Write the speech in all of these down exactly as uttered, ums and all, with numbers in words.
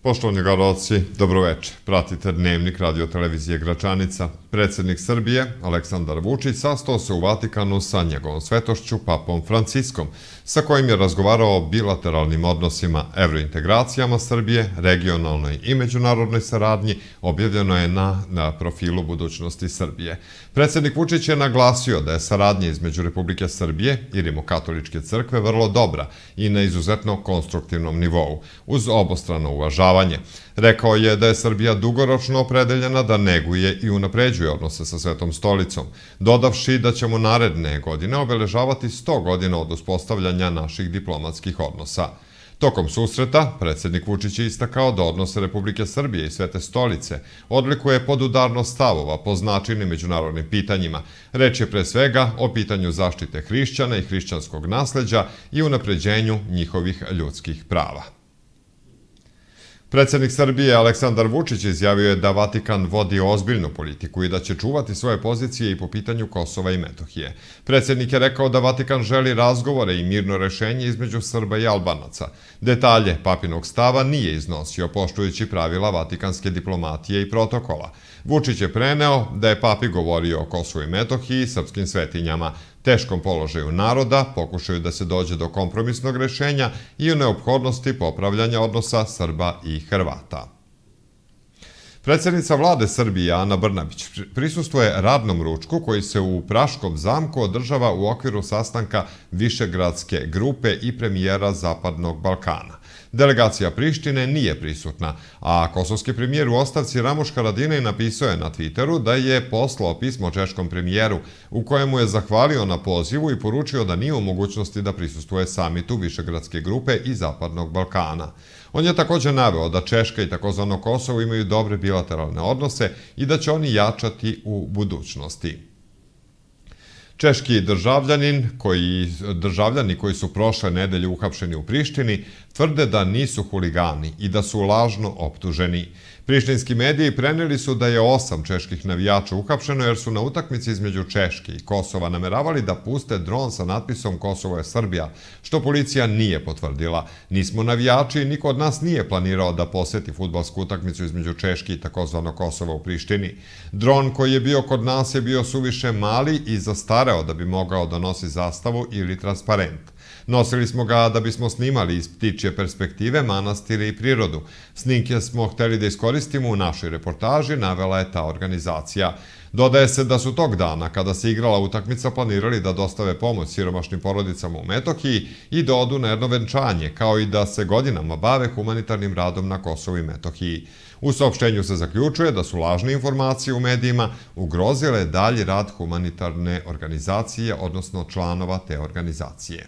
Poštovani gledalci, dobroveče. Pratite Dnevnik radio televizije Gračanica. Predsjednik Srbije, Aleksandar Vučić, sastao se u Vatikanu sa njegovom svetošću, papom Franciskom, sa kojim je razgovarao o bilateralnim odnosima, evrointegracijama Srbije, regionalnoj i međunarodnoj saradnji, objavljeno je na, na profilu budućnosti Srbije. Predsjednik Vučić je naglasio da je saradnja između Republike Srbije i Rimokatoličke crkve vrlo dobra i na izuzetno konstruktivnom nivou, uz obostrano uvažavanje. Rekao je da je Srbija dugoročno opredeljena da neguje i unapređuje odnose sa Svetom stolicom, dodavši da ćemo naredne godine obeležavati sto godina od uspostavljanja naših diplomatskih odnosa. Tokom susreta, predsjednik Vučić je istakao da odnose Republike Srbije i Svete stolice odlikuje podudarnost stavova po značajnim međunarodnim pitanjima. Reč je pre svega o pitanju zaštite hrišćana i hrišćanskog nasleđa i unapređenju njihovih ljudskih prava. Predsjednik Srbije Aleksandar Vučić izjavio je da Vatikan vodi ozbiljnu politiku i da će čuvati svoje pozicije i po pitanju Kosova i Metohije. Predsjednik je rekao da Vatikan želi razgovore i mirno rešenje između Srba i Albanaca. Detalje papinog stava nije iznosio, poštujući pravila vatikanske diplomatije i protokola. Vučić je preneo da je papi govorio o Kosovu i Metohiji i srpskim svetinjama, teškom položaju naroda, pokušaju da se dođe do kompromisnog rešenja i o neophodnosti popravljanja odnosa Srba i Hrvata. Predsjednica vlade Srbije, Ana Brnabić, prisustvuje radnom ručku koji se u Praškom zamku održava u okviru sastanka Višegradske grupe i premijera Zapadnog Balkana. Delegacija Prištine nije prisutna, a kosovski premijer u ostavci Ramuš Haradinaj napisao je na Twitteru da je poslao pismo češkom premijeru u kojemu je zahvalio na pozivu i poručio da nije u mogućnosti da prisustvuje samitu Višegradske grupe i Zapadnog Balkana. On je također naveo da Češka i takozvano Kosovo imaju dobre bilateralne odnose i da će oni jačati u budućnosti. Češki državljanin, koji, državljani koji su prošle nedelje uhapšeni u Prištini, tvrde da nisu huligani i da su lažno optuženi. Prištinski mediji preneli su da je osam čeških navijača uhapšeno jer su na utakmici između Češke i Kosova nameravali da puste dron sa natpisom Kosovo je Srbija, što policija nije potvrdila. Nismo navijači i niko od nas nije planirao da poseti fudbalsku utakmicu između Češke i takozvano Kosova u Prištini. Dron koji je bio kod nas je bio suviše mali i zastareo da bi mogao da nosi zastavu ili transparent. Nosili smo ga da bismo snimali iz ptičje perspektive manastire i prirodu. Snimke smo hteli da iskoristimo u našoj reportaži, navela je ta organizacija. Dodaje se da su tog dana, kada se igrala utakmica, planirali da dostave pomoć siromašnim porodicama u Metohiji i da odu na jedno venčanje, kao i da se godinama bave humanitarnim radom na Kosovu i Metohiji. U saopštenju se zaključuje da su lažne informacije u medijima ugrozile dalji rad humanitarne organizacije, odnosno članova te organizacije.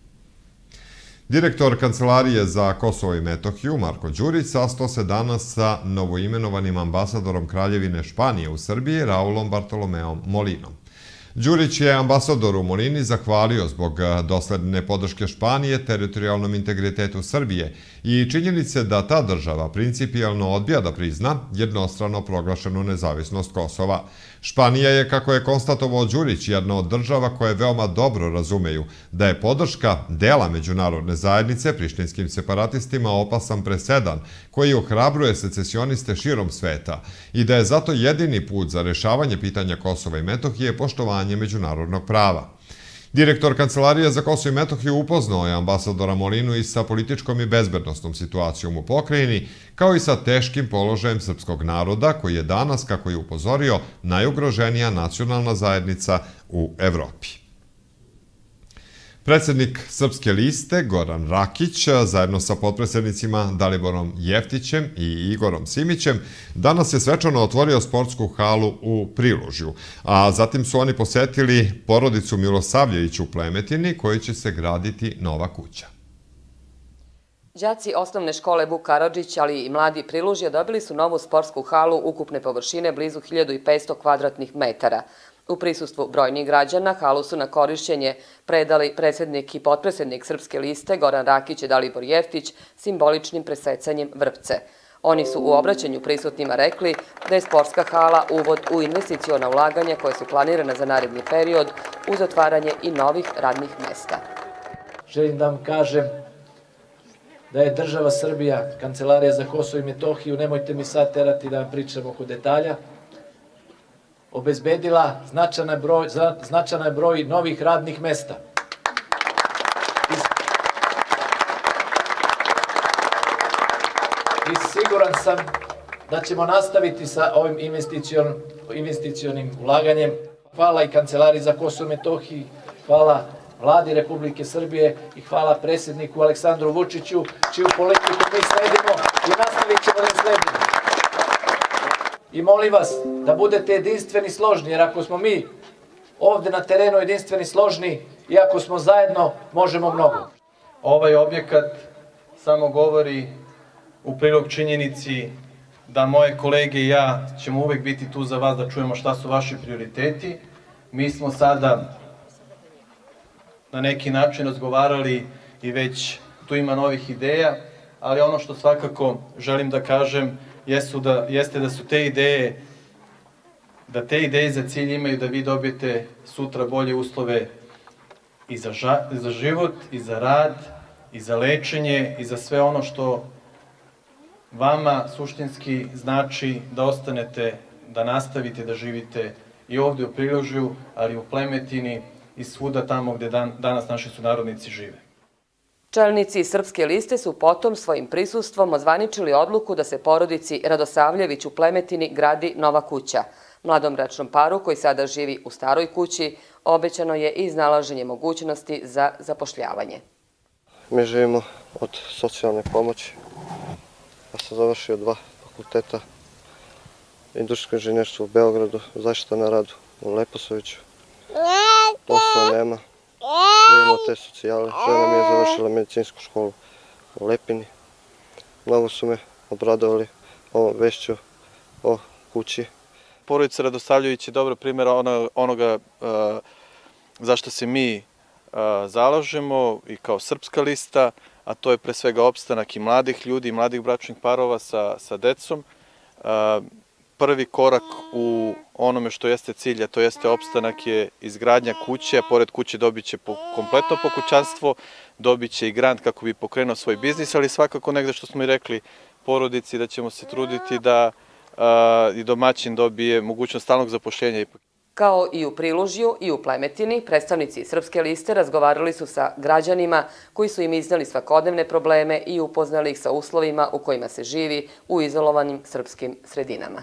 Direktor Kancelarije za Kosovo i Metohiju, Marko Đurić, sastao se danas sa novoimenovanim ambasadorom Kraljevine Španije u Srbiji, Raulom Bartolomeom Molinom. Đurić je ambasadoru Molini zahvalio zbog dosledne podrške Španije teritorijalnom integritetu Srbije i činjenice da ta država principijalno odbija da prizna jednostrano proglašenu nezavisnost Kosova. Španija je, kako je konstatovao Đurić, jedna od država koje veoma dobro razumeju da je podrška dela međunarodne zajednice prištinskim separatistima opasan presedan koji ohrabruje secesioniste širom sveta i da je zato jedini put za rešavanje pitanja Kosova i Metohije poštovanje međunarodnog prava. Direktor Kancelarije za Kosovo i Metohiju upoznao je ambasadora Molinu i sa političkom i bezbednostnom situacijom u pokrajini, kao i sa teškim položajem srpskog naroda, koji je danas, kako je upozorio, najugroženija nacionalna zajednica u Evropi. Predsjednik Srpske liste, Goran Rakić, zajedno sa potpredsjednicima Daliborom Jeftićem i Igorom Simićem, danas je svečano otvorio sportsku halu u Prilužju, a zatim su oni posetili porodicu Milosavljević u Plemetini, koji će se graditi nova kuća. Đaci osnovne škole Vuk Karadžić, ali i mladi Prilužja dobili su novu sportsku halu ukupne površine blizu hiljadu petsto kvadratnih metara. U prisustvu brojnih građana halu su na korišćenje predali predsjednik i potpredsjednik Srpske liste Goran Rakić i Dalibor Jeftić simboličnim presecanjem vrpce. Oni su u obraćanju prisutnima rekli da je sportska hala uvod u investiciona ulaganja koje su planirane za naredni period uz otvaranje i novih radnih mesta. Želim da vam kažem da je država Srbija, Kancelarija za Kosovo i Metohiju, nemojte mi sad terati da vam pričam oko detalja, obezbedila značajan broj, značajan broj novih radnih mesta. I siguran sam da ćemo nastaviti sa ovim investicionim ulaganjem. Hvala i Kancelariji za Kosovo i Metohiju, hvala Vladi Republike Srbije i hvala predsjedniku Aleksandru Vučiću, čiju politiku mi sledimo i nastavit ćemo da sledimo. I molim vas da budete jedinstveni složni, jer ako smo mi ovde na terenu jedinstveni složni i ako smo zajedno, možemo mnogo. Ovaj objekat samo govori u prilog činjenici da moje kolege i ja ćemo uvek biti tu za vas da čujemo šta su vaši prioriteti. Mi smo sada na neki način razgovarali i već tu ima novih ideja, ali ono što svakako želim da kažem jeste da su te ideje, da te ideje za cilj imaju da vi dobijete sutra bolje uslove i za život, i za rad, i za lečenje, i za sve ono što vama suštinski znači da ostanete, da nastavite da živite i ovde u Prilužju, ali i u Plemetini i svuda tamo gde danas naši sunarodnici žive. Čelnici Srpske liste su potom svojim prisustvom ozvaničili odluku da se porodici Radosavljević u Plemetini gradi nova kuća. Mladom bračnom paru koji sada živi u staroj kući obećano je i iznalaženje mogućnosti za zapošljavanje. Mi živimo od socijalne pomoći. Ja sam završio dva fakulteta, industrijsko inženjerstvo u Beogradu, zaštita na radu u Leposaviću. Posla nema, živimo od te socijale. Žena mi je završila medicinsku školu u Lepini. Mnogo su me obradovali ovom vešću o kući. Porodica Radosavljević je dobar primjer onoga zašto se mi zalažemo i kao Srpska lista, a to je pre svega opstanak i mladih ljudi, i mladih bračnih parova sa decom. Prvi korak u onome što jeste cilj, a to jeste opstanak, je izgradnja kuće, a pored kuće dobit će kompletno pokućanstvo, dobit će i grant kako bi pokrenuo svoj biznis, ali svakako negde što smo i rekli porodici da ćemo se truditi da i domaćin dobije mogućnost stalnog zapošljenja. Kao i u Prilužju i u Plemetini, predstavnici Srpske liste razgovarali su sa građanima koji su im izneli svakodnevne probleme i upoznali ih sa uslovima u kojima se živi u izolovanim srpskim sredinama.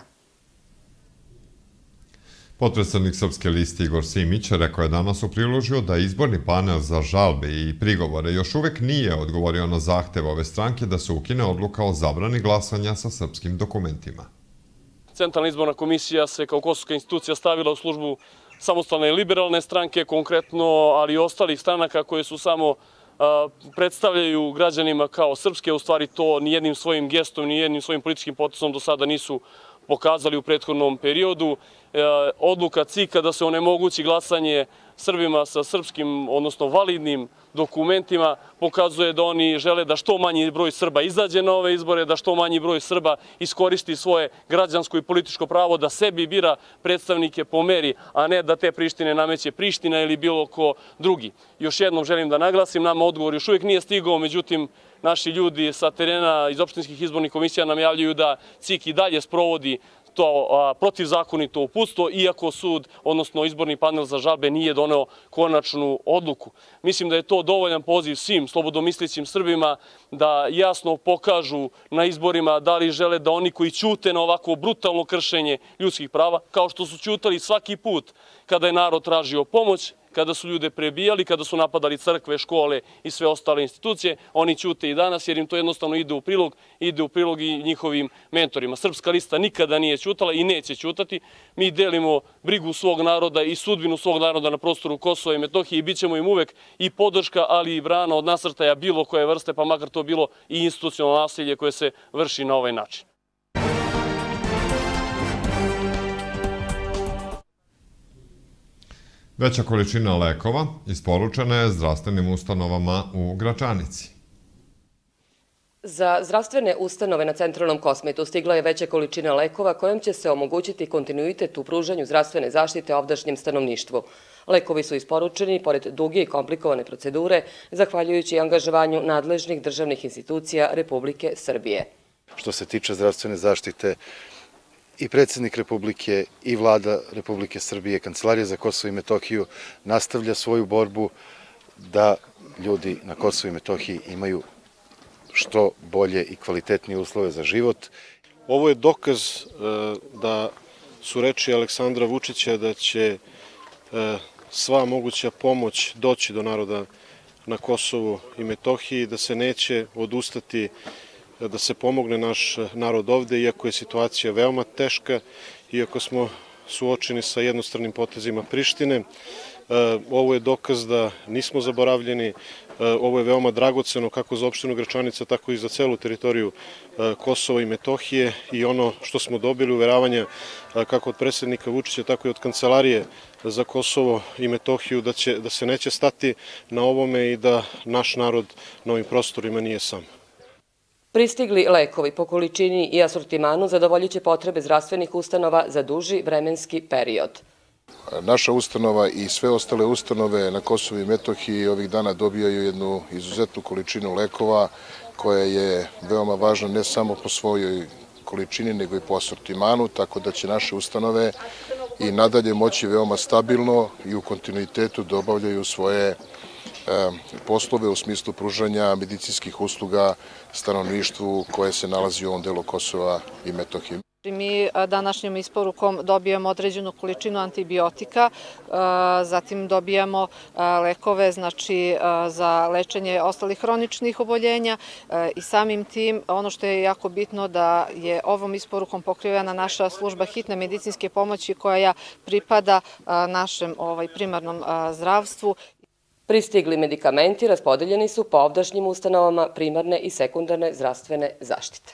Potpredsednik Srpske liste Igor Simić rekao je danas u Prilužju da izborni panel za žalbe i prigovore još uvek nije odgovorio na zahtev ove stranke da se ukine odluka o zabrani glasanja sa srpskim dokumentima. Centralna izborna komisija se kao kosovska institucija stavila u službu samostalne i liberalne stranke, konkretno, ali i ostalih stranaka koje su samo predstavljaju građanima kao srpske. U stvari to nijednim svojim gestom, nijednim svojim političkim potezom do sada nisu pokazali u prethodnom periodu. Odluka C I K-a da se onemogući glasanje Srbima sa srpskim, odnosno validnim dokumentima, pokazuje da oni žele da što manji broj Srba izađe na ove izbore, da što manji broj Srba iskoristi svoje građansko i političko pravo da sebi bira predstavnike po meri, a ne da te Prištine nameće Priština ili bilo ko drugi. Još jednom želim da naglasim, nama odgovor još uvijek nije stigao, međutim, naši ljudi sa terena iz opštinskih izbornih komisija nam javljaju da C I K i dalje sprovodi to protivzakonito uputstvo, iako sud, odnosno izborni panel za žalbe, nije doneo konačnu odluku. Mislim da je to dovoljan poziv svim slobodomislećim Srbima da jasno pokažu na izborima da li žele da oni koji ćute na ovako brutalno kršenje ljudskih prava, kao što su ćutali svaki put kada je narod tražio pomoć, kada su ljude prebijali, kada su napadali crkve, škole i sve ostale institucije, oni ćute i danas jer im to jednostavno ide u prilog, ide u prilog i njihovim mentorima. Srpska lista nikada nije ćutala i neće ćutati. Mi delimo brigu svog naroda i sudbinu svog naroda na prostoru Kosova i Metohije i bit ćemo im uvek i podrška, ali i brana od nasrtaja bilo koje vrste, pa makar to bilo i institucionalno nasilje koje se vrši na ovaj način. Veća količina lekova isporučena je zdravstvenim ustanovama u Gračanici. Za zdravstvene ustanove na Centralnom Kosmetu stigla je veća količina lekova kojom će se omogućiti kontinuitet u pružanju zdravstvene zaštite ovdašnjem stanovništvu. Lekovi su isporučeni pored duge i komplikovane procedure, zahvaljujući angažovanju nadležnih državnih institucija Republike Srbije. Što se tiče zdravstvene zaštite, i predsjednik Republike i vlada Republike Srbije, Kancelarija za Kosovo i Metohiju nastavlja svoju borbu da ljudi na Kosovu i Metohiji imaju što bolje i kvalitetnije uslove za život. Ovo je dokaz da su reči Aleksandra Vučića da će sva moguća pomoć doći do naroda na Kosovu i Metohiji, da se neće odustati da se pomogne naš narod ovde, iako je situacija veoma teška, iako smo suočeni sa jednostranim potezima Prištine. Ovo je dokaz da nismo zaboravljeni, ovo je veoma dragoceno kako za opštinu Gračanica, tako i za celu teritoriju Kosova i Metohije i ono što smo dobili uveravanja kako od predsjednika Vučića, tako i od Kancelarije za Kosovo i Metohiju da, će, da se neće stati na ovome i da naš narod na ovim prostorima nije sam. Pristigli lekovi po količini i asortimanu zadovoljit će potrebe zdravstvenih ustanova za duži vremenski period. Naša ustanova i sve ostale ustanove na Kosovu i Metohiji ovih dana dobijaju jednu izuzetnu količinu lekova koja je veoma važna ne samo po svojoj količini nego i po asortimanu, tako da će naše ustanove i nadalje moći veoma stabilno i u kontinuitetu da obavljaju svoje poslove u smislu pružanja medicinskih usluga stanovništvu koje se nalazi u ovom delu Kosova i Metohije. Mi današnjom isporukom dobijamo određenu količinu antibiotika, zatim dobijamo lekove znači, za lečenje ostalih hroničnih oboljenja i samim tim ono što je jako bitno da je ovom isporukom pokrivena naša služba hitne medicinske pomoći koja pripada našem ovaj, primarnom zdravstvu. Pristigli medikamenti raspodeljeni su po ovdašnjim ustanovama primarne i sekundarne zdravstvene zaštite.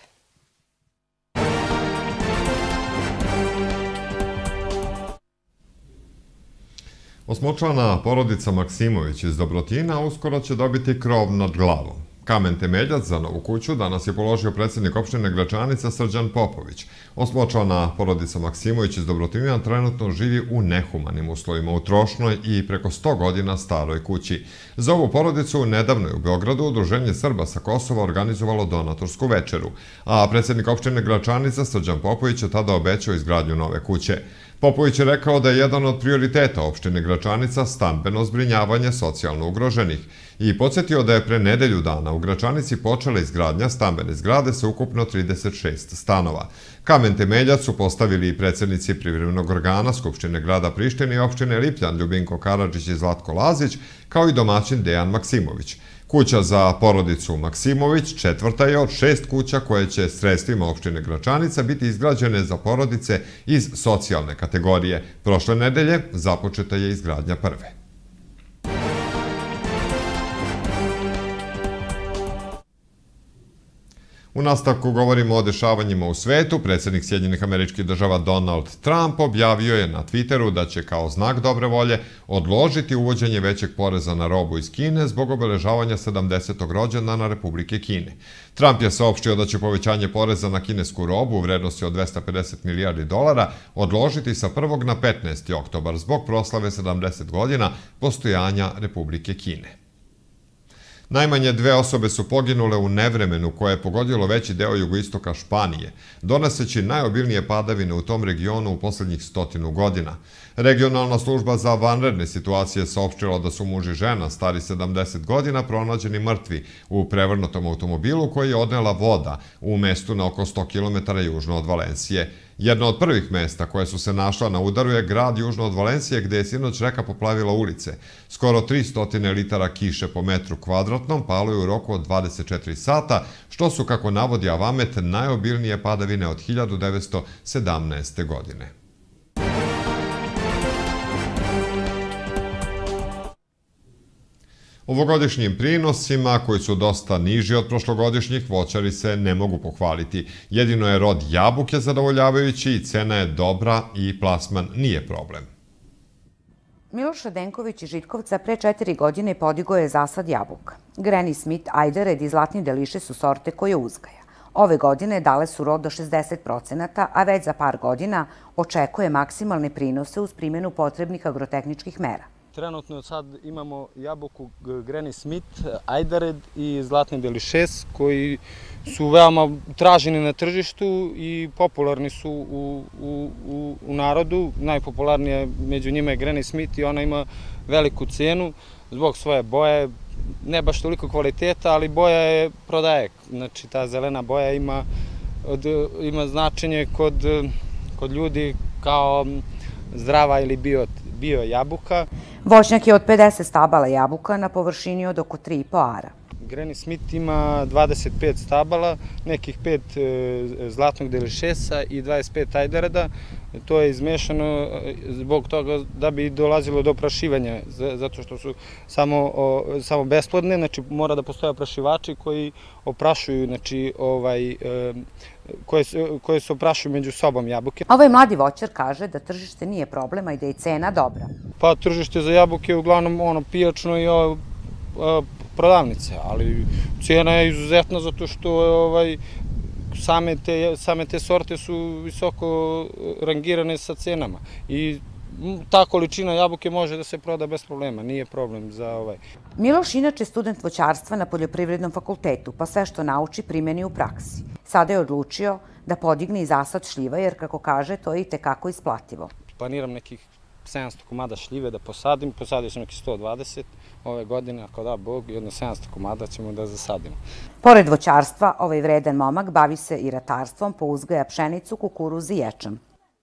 Osmočlana porodica Maksimović iz Dobrotina uskoro će dobiti krov nad glavom. Kamen temeljac za novu kuću danas je položio predsjednik opštine Gračanica Srđan Popović. Osmočlana porodica Maksimović iz Dobrotina trenutno živi u nehumanim uslovima u trošnoj i preko sto godina staroj kući. Za ovu porodicu nedavno je u Beogradu Udruženje Srba sa Kosova organizovalo donatorsku večeru, a predsjednik opštine Gračanica Srđan Popović je tada obećao izgradnju nove kuće. Popović je rekao da je jedan od prioriteta opštine Gračanica stambeno zbrinjavanje socijalno ugroženih i podsjetio da je pre nedelju dana u Gračanici počela izgradnja stambene zgrade sa ukupno trideset šest stanova. Kamen temeljac su postavili i predsjednici privremenog organa Skupštine grada Prištine i opštine Lipljan Ljubinko Karadžić i Zlatko Lazić, kao i domaćin Dejan Maksimović. Kuća za porodicu Maksimović četvrta je od šest kuća koje će sredstvima opštine Gračanica biti izgrađene za porodice iz socijalne kategorije. Prošle nedelje započeta je izgradnja prve. U nastavku govorimo o dešavanjima u svetu. Predsjednik Sjedinjenih Američkih Država Donald Trump objavio je na Twitteru da će kao znak dobre volje odložiti uvođenje većeg poreza na robu iz Kine zbog obeležavanja sedamdesetog rođendana Republike Kine. Trump je saopštio da će povećanje poreza na kinesku robu u vrednosti od dvesta pedeset milijardi dolara odložiti sa prvog na petnaesti oktobar zbog proslave sedamdeset godina postojanja Republike Kine. Najmanje dve osobe su poginule u nevremenu koje je pogodilo veći deo jugoistoka Španije, donoseći najobilnije padavine u tom regionu u posljednjih stotinu godina. Regionalna služba za vanredne situacije saopštila da su muž i žena stari sedamdeset godina pronađeni mrtvi u prevrnutom automobilu koji je odnela voda u mestu na oko sto kilometara južno od Valencije. Jedno od prvih mesta koje su se našla na udaru je grad južno od Valencije gde je sinoć reka poplavila ulice. Skoro tristo litara kiše po metru kvadratnom palo je u roku od dvadeset četiri sata, što su, kako navodi Avamet, najobilnije padavine od hiljadu devetsto sedamnaeste. godine. Ovogodišnjim prinosima, koji su dosta niži od prošlogodišnjih, voćari se ne mogu pohvaliti. Jedino je rod jabuke zadovoljavajući i cena je dobra i plasman nije problem. Miloš Radenković iz Žitkovca pre četiri godine podigao je zasad jabuka. Granny Smith, Ajdered i Zlatni Deliše su sorte koje uzgaja. Ove godine dale su rod do šezdeset procenata, a već za par godina očekuje maksimalne prinose uz primjenu potrebnih agrotehničkih mera. trenutno sad imamo jabuku Granny Smith, Ajdared i Zlatni Delišes koji su veoma traženi na tržištu i popularni su u, u, u, u narodu. Najpopularnija među njima je Granny Smith i ona ima veliku cenu zbog svoje boje, ne baš toliko kvaliteta, ali boja je prodaje. Znači ta zelena boja ima, od, ima značenje kod, kod ljudi kao zdrava ili bio, bio jabuka. Voćnjak je od pedeset stabala jabuka na površini od oko tri i po ara. Granny Smith ima dvadeset pet stabala, nekih pet Zlatnog Delišesa i dvadeset pet Ajdareda. To je izmešano zbog toga da bi dolazilo do oprašivanja, zato što su samo, samo besplodne, znači mora da postoje oprašivači koji oprašuju, znači ovaj, koje, koje se oprašuju među sobom jabuke. Ovaj mladi voćar kaže da tržište nije problema i da je cena dobra. Pa tržište za jabuke je uglavnom ono pijačno i ovo, prodavnice, ali cijena je izuzetna zato što ovaj, same, te, same te sorte su visoko rangirane sa cenama i ta količina jabuke može da se proda bez problema, nije problem za ovaj. Miloš inače student voćarstva na Poljoprivrednom fakultetu, pa sve što nauči primeni u praksi. Sada je odlučio da podigne i zasad šljiva, jer kako kaže, to je i tekako isplativo. Planiram nekih sedamsto komada šljive da posadim, posadio sam nekih sto dvadeset ove godine, ako da Bog, jedno sedamsto komada ćemo da zasadimo. Pored voćarstva, ovaj vredan momak bavi se i ratarstvom, pa uzgaja pšenicu, kukuruz i ječam.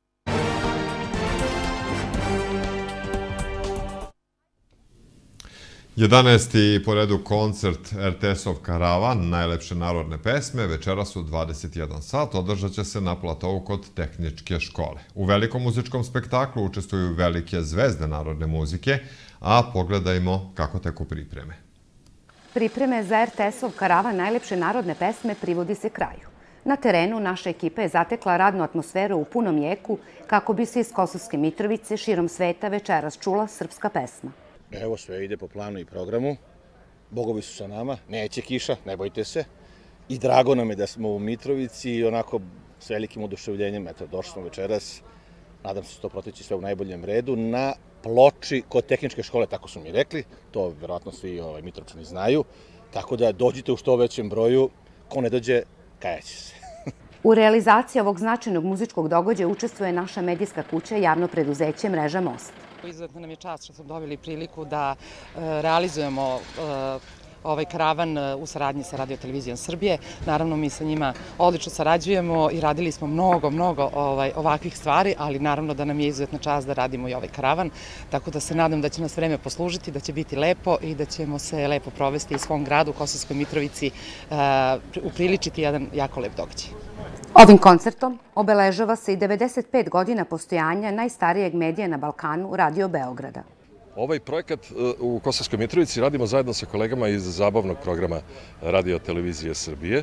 jedanaesti po redu koncert er te esov Karavan, najlepše narodne pesme, večeras u dvadeset jedan sat održat će se na platovu kod Tehničke škole. U velikom muzičkom spektaklu učestvuju velike zvezde narodne muzike, a pogledajmo kako teku pripreme. Pripreme za er te esov Karavan najlepše narodne pesme privodi se kraju. Na terenu naša ekipa je zatekla radnu atmosferu u punom jeku kako bi se iz Kosovske Mitrovice širom sveta večeras čula srpska pesma. Evo, sve ide po planu i programu. Bogovi su sa nama, neće kiša, ne bojte se. I drago nam je da smo u Mitrovici i onako s velikim oduševljenjem, eto, došli smo večeras. Nadam se da će to proteći sve u najboljem redu. Na ploči kod Tehničke škole, tako su mi rekli, to verovatno svi ovaj, Mitrovčani znaju. Tako da dođite u što većem broju, ko ne dođe, kajaće se. U realizaciji ovog značajnog muzičkog događaja učestvuje naša medijska kuća javno preduzeće Mreža Most. Izuzetno nam je čast što smo dobili priliku da realizujemo ovaj karavan u saradnji sa Radio Televizijom Srbije. Naravno, mi sa njima odlično sarađujemo i radili smo mnogo, mnogo ovakvih stvari, ali naravno da nam je izuzetna čast da radimo i ovaj karavan, tako da se nadam da će nas vreme poslužiti, da će biti lepo i da ćemo se lepo provesti i svom gradu, Kosovskoj Mitrovici, upriličiti jedan jako lep događaj. Ovim koncertom obeležava se i devedeset pet godina postojanja najstarijeg medija na Balkanu, Radio Beograda. Ovaj projekat u Kosovskoj Mitrovici radimo zajedno sa kolegama iz zabavnog programa Radio Televizije Srbije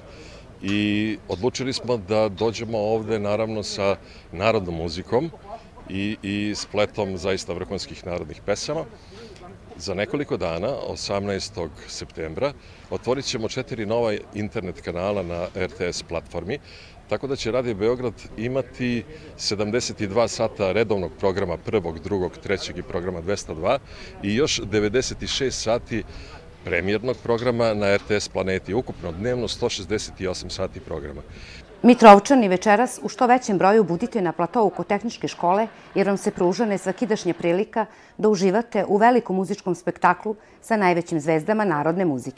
i odlučili smo da dođemo ovde naravno sa narodnom muzikom i, i spletom zaista vrhunskih narodnih pesama. Za nekoliko dana, osamnaestog septembra, otvorit ćemo četiri nova internet kanala na er te es platformi, tako da će Radio Beograd imati sedamdeset dva sata redovnog programa prvog, drugog, trećeg i programa dvesta dva i još devedeset šest sati premijernog programa na er te es Planeti, ukupno dnevno sto šezdeset osam sati programa. Mitrovčani večeras u što većem broju budite na platovu kod Tehničke škole jer vam se pruža nesvakidašnja prilika da uživate u velikom muzičkom spektaklu sa najvećim zvezdama narodne muzike.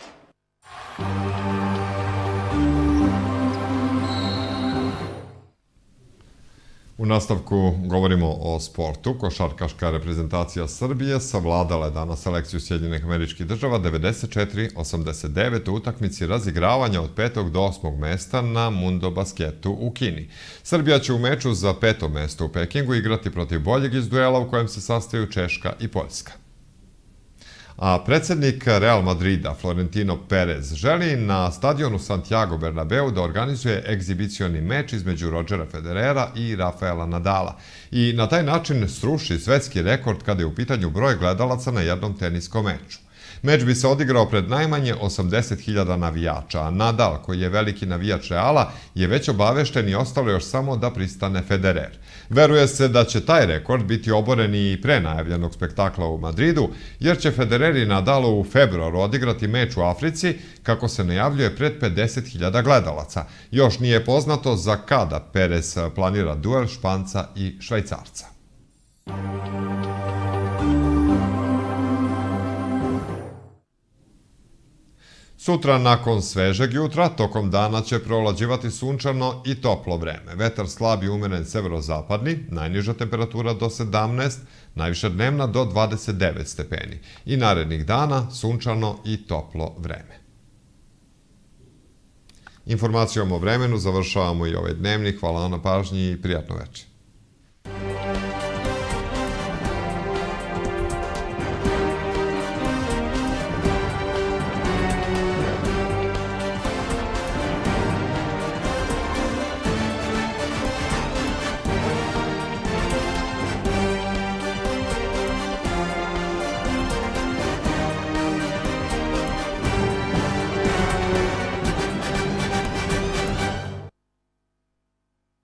U nastavku govorimo o sportu. Košarkaška reprezentacija Srbije savladala je danas selekciju Sjedinjenih Američkih Država devedeset četiri osamdeset devet u utakmici razigravanja od petog do osmog mesta na Mundo basketu u Kini. Srbija će u meču za peto mesto u Pekingu igrati protiv boljeg iz duela u kojem se sastaju Češka i Poljska. A predsjednik Real Madrida, Florentino Perez, želi na stadionu Santiago Bernabeu da organizuje egzibicioni meč između Rodgera Federera i Rafaela Nadala i na taj način sruši svetski rekord kada je u pitanju broj gledalaca na jednom teniskom meču. Meč bi se odigrao pred najmanje osamdeset hiljada navijača, a Nadal, koji je veliki navijač Reala, je već obavešten i ostalo još samo da pristane Federer. Veruje se da će taj rekord biti oboren i pre najavljenog spektakla u Madridu, jer će Federer i Nadal u februaru odigrati meč u Africi, kako se najavljuje pred pedeset hiljada gledalaca. Još nije poznato za kada Perez planira duel Španca i Švajcarca. Sutra, nakon svežeg jutra, tokom dana će prolađivati sunčano i toplo vreme. Vetar slab i umeren severozapadni, najniža temperatura do sedamnaest, najviša dnevna do dvadeset devet stepeni. I narednih dana sunčano i toplo vreme. Informacijom o vremenu završavamo i ovaj dnevnik. Hvala na pažnji i prijatno večer.